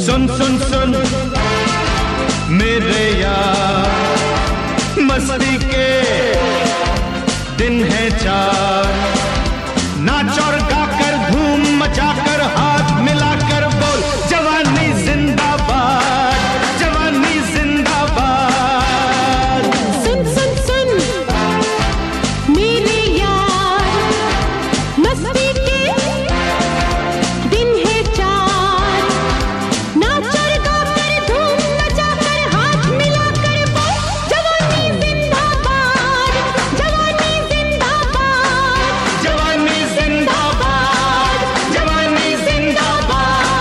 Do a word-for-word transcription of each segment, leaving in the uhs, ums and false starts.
सुन सुन सुन मेरे यार, मस्ती के दिन है चार, नाच और गाकर धूम मचाकर हाथ मिलाकर बोल जवानी जिंदाबाद, जवानी जिंदाबाद। सुन सुन सुन मेरे यार, मस्ती के दिन है चार, नाच और गाकर धूम मचाकर हाथ मिलाकर बोल जवानी जिंदाबाद, जवानी जिंदाबाद, जवानी जिंदाबाद, जवानी जिंदाबाद।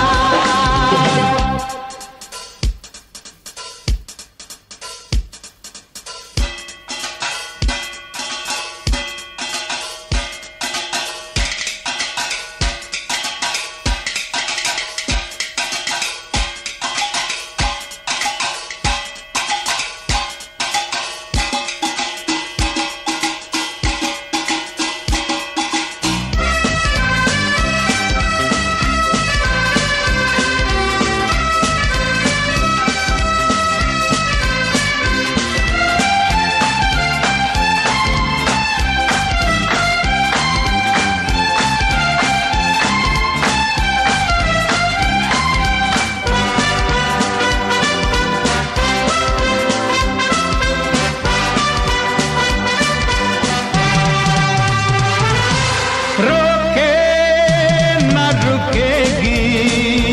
रोके न रुकेगी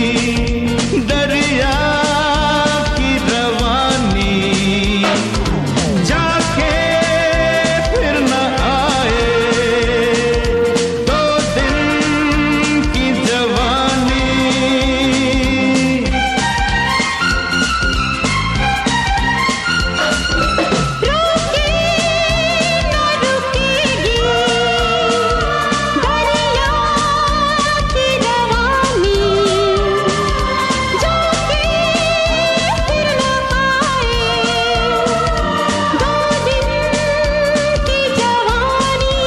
दरिया की रवानी, जाके फिर न आए दो दिन की जवानी। रोके न रुकेगी दरिया की रवानी, जाके फिर न आए दो दिन की जवानी।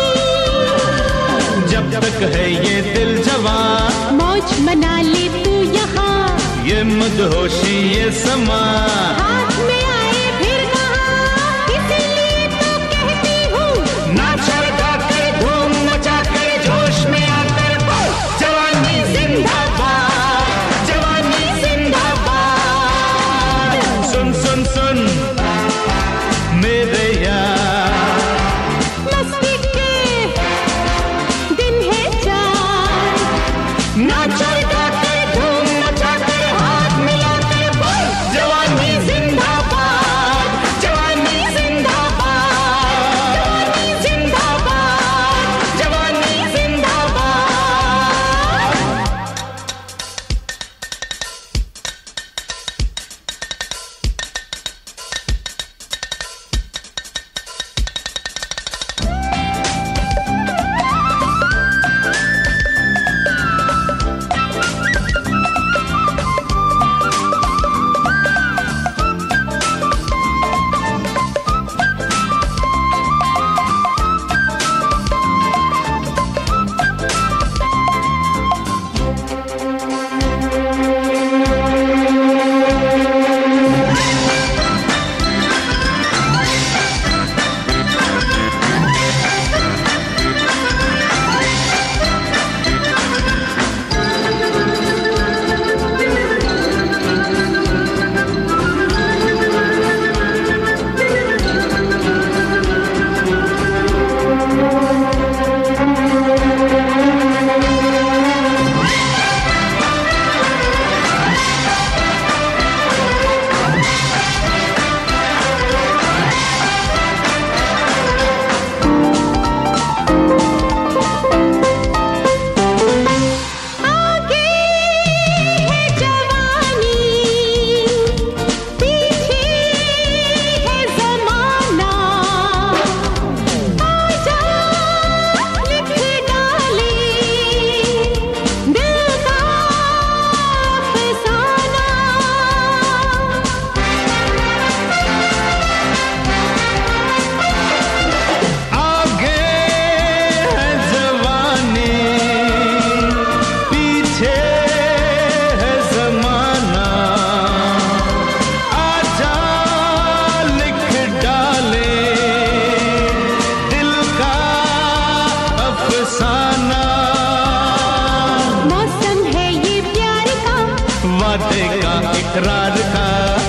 जब तक है ये दिल जवान, मौज मना ले तू यहाँ, ये मदहोशी ये समा, हाथ में आए फिर कहाँ, इसीलिए तो कहती हूँ नाच और गाकर धूम मचाकर जोश में आकर बोल जवानी जिंदाबाद, जवानी जिंदाबाद। सुन सुन सुन मेरे यार, मस्ती के दिन है चार, नाच और गाकर धूम मचाकर हाथ मिलाकर बोल जवानी जिंदाबाद। इकरार का।